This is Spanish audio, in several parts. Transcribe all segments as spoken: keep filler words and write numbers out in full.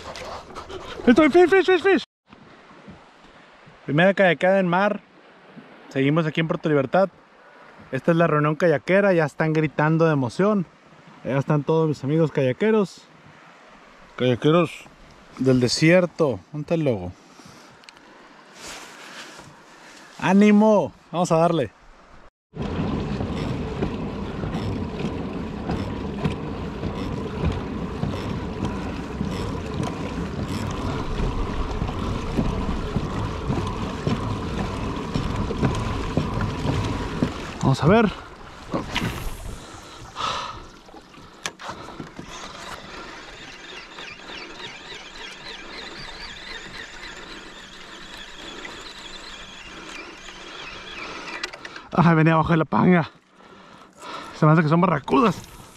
Estoy fish, fish, fish, fish. Primera kayakada en mar. Seguimos aquí en Puerto Libertad. Esta es la reunión kayaquera. Ya están gritando de emoción. Ya están todos mis amigos kayakeros. Kayakeros del desierto. ¿Dónde está el logo? ¡Ánimo! Vamos a darle. Vamos a ver. Ay, venía abajo de la panga. Se me hace que son barracudas.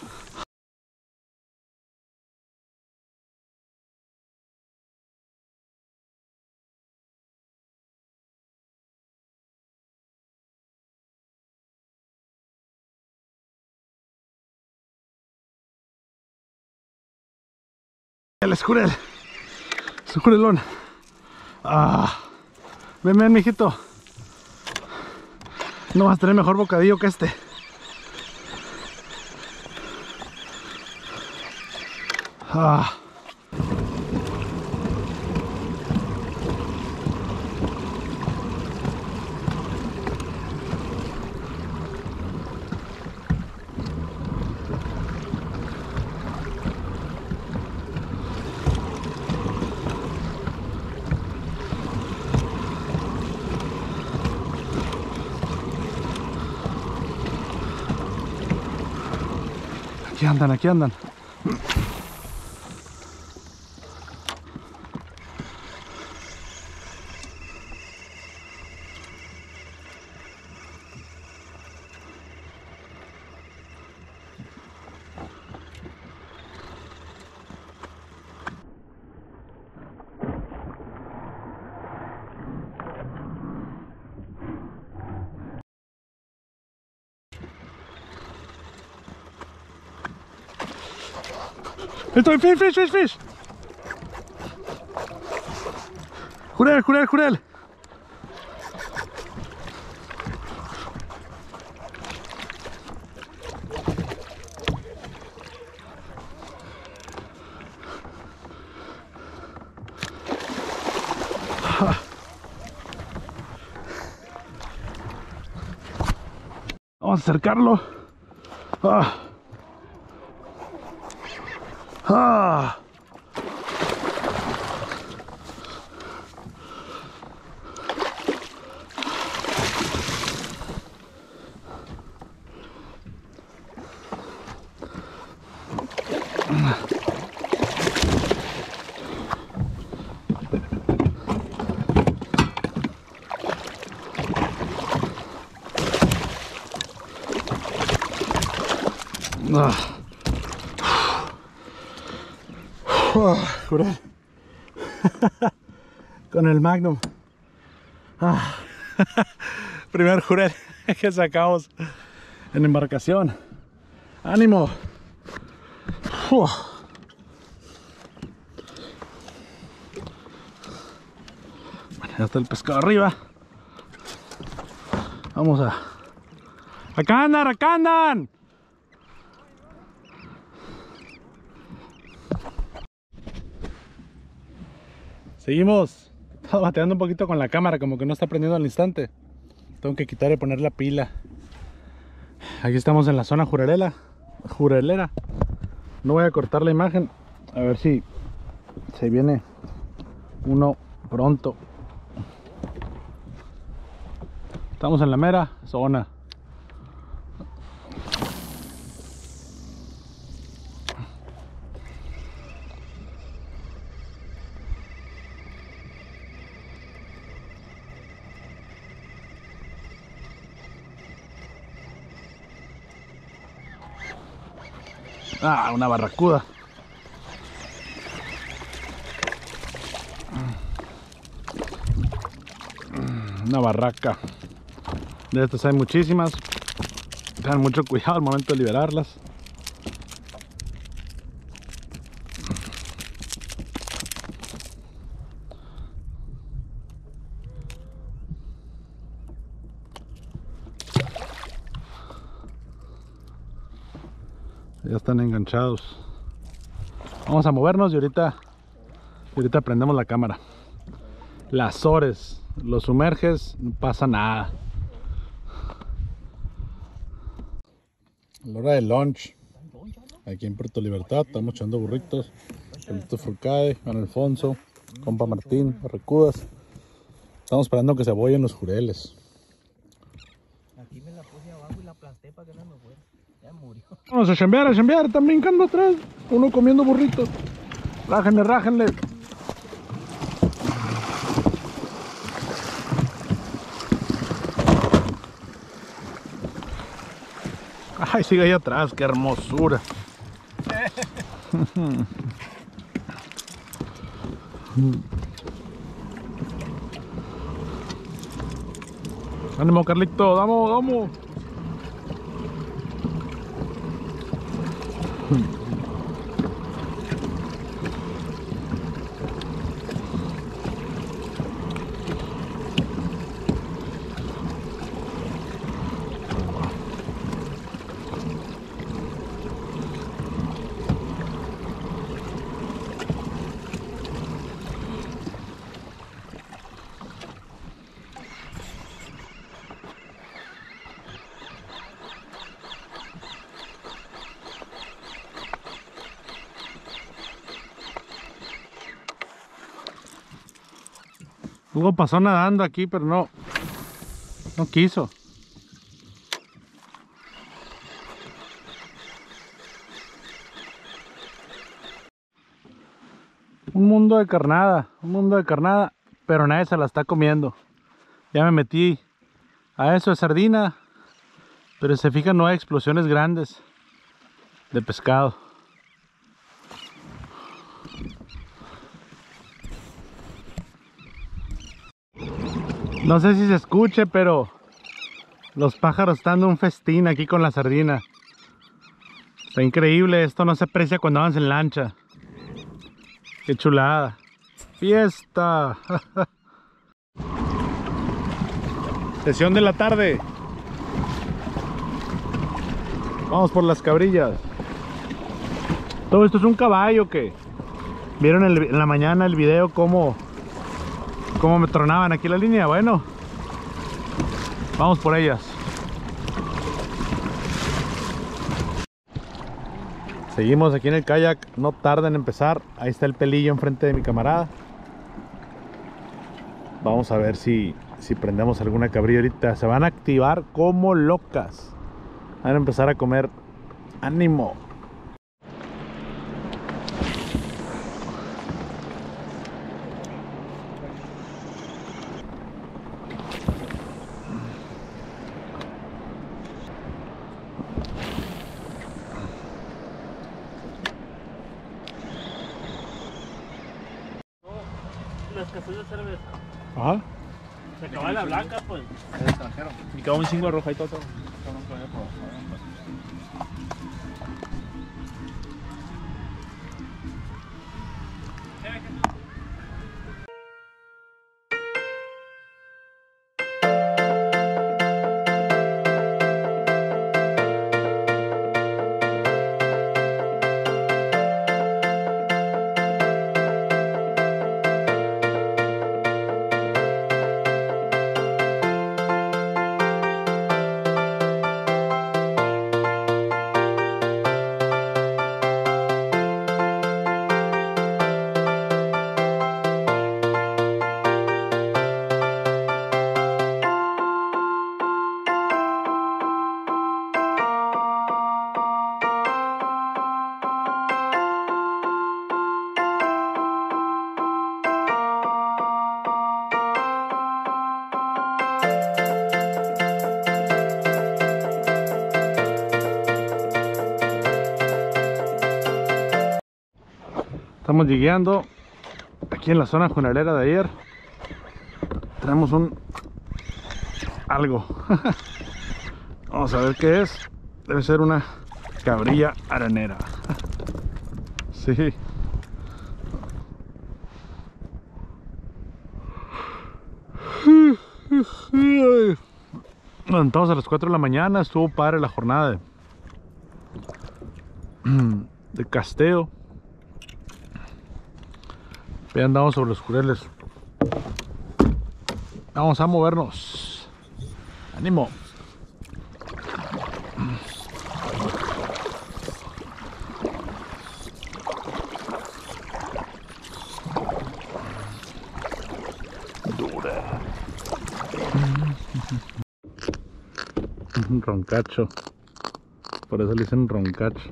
El escurel. Escurelón. Ah. Ven, ven, mijito. No vas a tener mejor bocadillo que este. Ah. Aquí andan, aquí andan. Estoy fish, fish, fish, fish. Jurel, jurel, jurel. Vamos a acercarlo. Ah. Ah. Ah. Oh, jurel. Con el Magnum. Ah. Primer jurel que sacamos en embarcación. ¡Ánimo! Uh. Bueno, ya está el pescado arriba. Vamos a... ¡Acá andan! ¡Acá andan! Seguimos. Estaba bateando un poquito con la cámara, como que no está prendiendo al instante. Tengo que quitar y poner la pila. Aquí estamos en la zona jurelera. Jurelera. No voy a cortar la imagen. A ver si se viene uno pronto. Estamos en la mera zona. Ah, una barracuda. Una barraca. De estas hay muchísimas. Tengan mucho cuidado al momento de liberarlas. Ya están enganchados. Vamos a movernos y ahorita, y ahorita prendemos la cámara. Las Azores, los sumerges, no pasa nada. A la hora del lunch, aquí en Puerto Libertad, estamos echando burritos. Pelito Furcade, Juan Alfonso, compa Martín, Barracudas. Estamos esperando que se abollen los jureles. Aquí me la puse abajo y la aplasté para que no me fuera. Ya murió. Vamos a chambear, a chambear, están brincando atrás. Uno comiendo burritos. Rájenle, rájenle. Ay, sigue ahí atrás, qué hermosura. Ánimo, Carlito, vamos, vamos. Luego pasó nadando aquí, pero no, no quiso. Un mundo de carnada, un mundo de carnada, pero nadie se la está comiendo. Ya me metí a eso de sardina, pero se fijan, no hay explosiones grandes de pescado. No sé si se escuche, pero los pájaros están dando un festín aquí con la sardina. Está increíble, esto no se aprecia cuando vamos en lancha. Qué chulada. Fiesta. Sesión de la tarde. Vamos por las cabrillas. Todo esto es un caballo que vieron el, en la mañana el video cómo cómo me tronaban aquí la línea. Bueno, vamos por ellas. Seguimos aquí en el kayak, no tarda en empezar. Ahí está el pelillo enfrente de mi camarada. Vamos a ver si, si prendemos alguna cabrilla ahorita. Se van a activar como locas. Van a empezar a comer. ¡Ánimo! Las casas de cerveza. Ajá. Se acaba la blanca, pues. El extranjero. Y quedó un chingo de roja y todo. todo. Estamos llegando aquí en la zona junalera de ayer. Tenemos un algo. Vamos a ver qué es. Debe ser una cabrilla arenera. Sí. Nos levantamos a las cuatro de la mañana. Estuvo padre la jornada de, de casteo. Ya andamos sobre los jureles. Vamos a movernos. ¡Ánimo! Dura. Un roncacho. Por eso le dicen roncacho.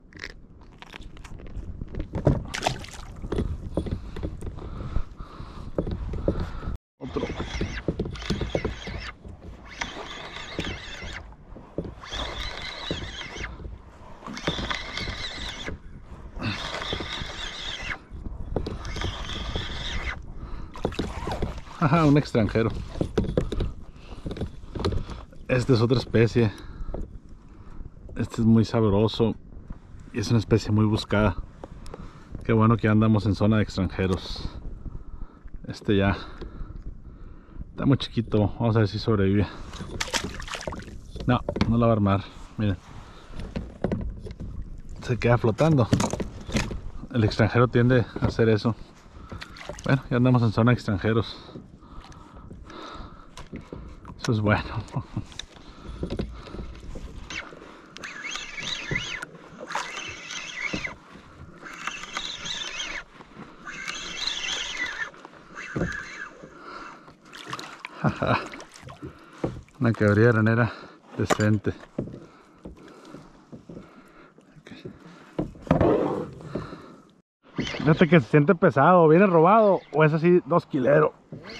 Otro. Ajá, un extranjero. Esta es otra especie. Este es muy sabroso y es una especie muy buscada. Qué bueno que andamos en zona de extranjeros. Este ya está muy chiquito. Vamos a ver si sobrevive. No, no la va a armar. Miren, se queda flotando. El extranjero tiende a hacer eso. Bueno, ya andamos en zona de extranjeros. Eso es bueno. Una quebradilla arenera decente. Fíjate que se siente pesado. ¿Viene robado o es así dos kileros?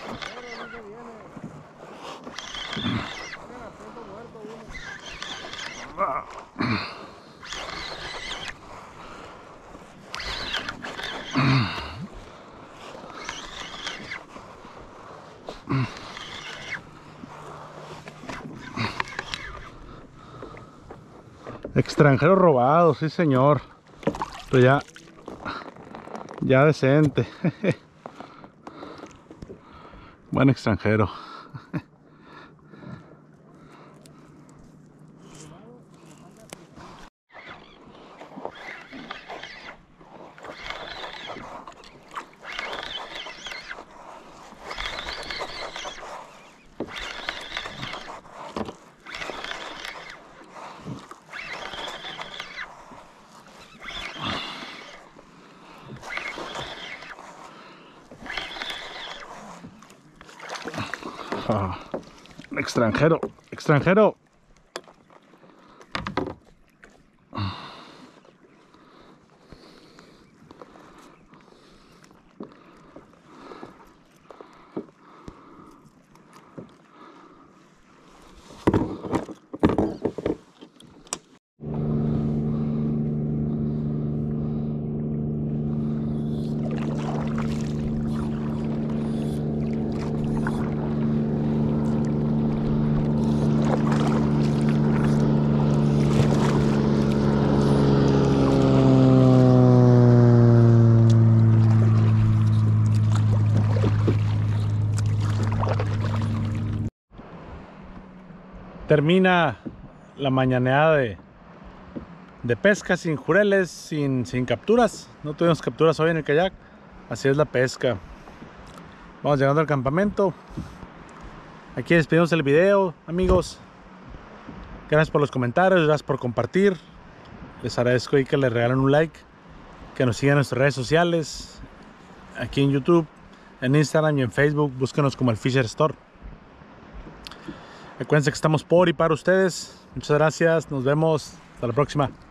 Extranjero robado, sí señor. Pero ya, ya decente. Buen extranjero. Ah, extranjero, extranjero. Termina la mañaneada de, de pesca sin jureles, sin, sin capturas. No tuvimos capturas hoy en el kayak. Así es la pesca. Vamos llegando al campamento. Aquí despedimos el video, amigos. Gracias por los comentarios, gracias por compartir. Les agradezco ahí que le regalen un like, que nos sigan en nuestras redes sociales, aquí en YouTube, en Instagram y en Facebook. Búsquenos como el Fisher Store. Acuérdense que estamos por y para ustedes. Muchas gracias, nos vemos, hasta la próxima.